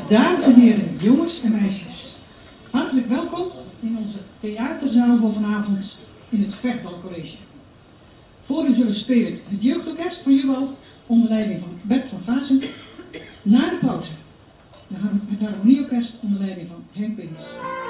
Dames en heren, jongens en meisjes, hartelijk welkom in onze theaterzaal voor vanavond in het Vechtdal College. Voor u zullen spelen het jeugdorkest van JUBAL onder leiding van Bert van Vaassen. Na de pauze het harmonieorkest onder leiding van Henk Pins.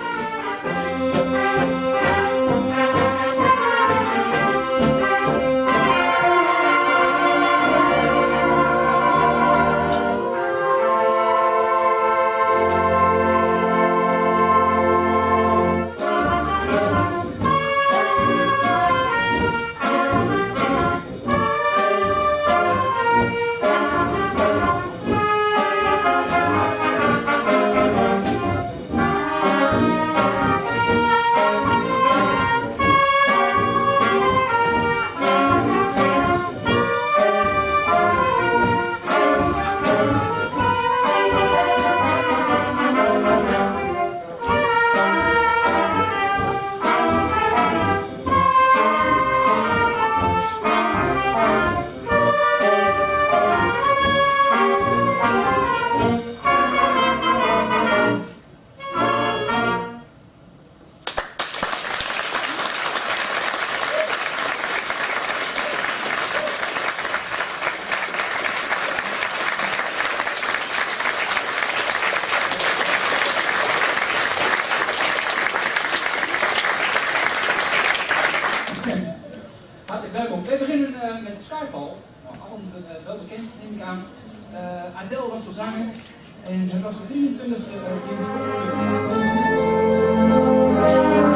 We beginnen met Skyfall. Allen wel bekend, neem ik aan. Adele was de zanger en het was de 23e